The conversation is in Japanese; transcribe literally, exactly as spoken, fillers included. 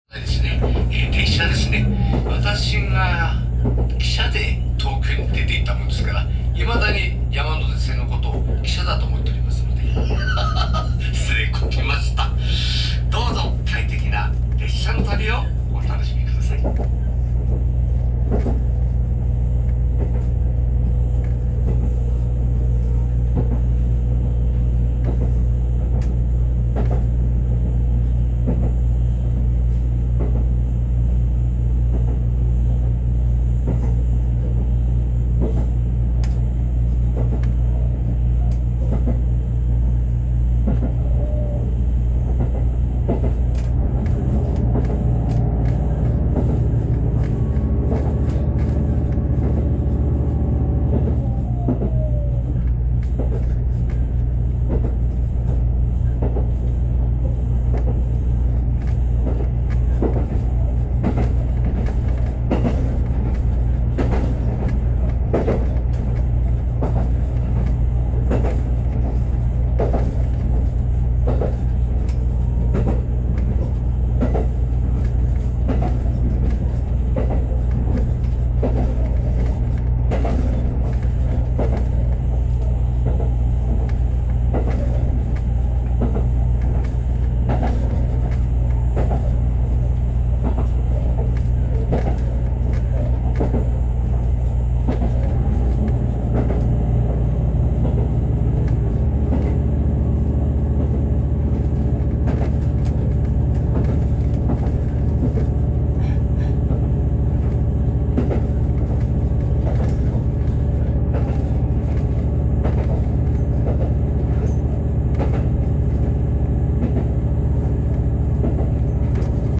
ですね、えー、列車ですね。私が汽車で東京に出ていったもんですから、いまだに山手線のことを汽車だと思っておりますので失礼こきました。どうぞ快適な列車の旅をお楽しみください。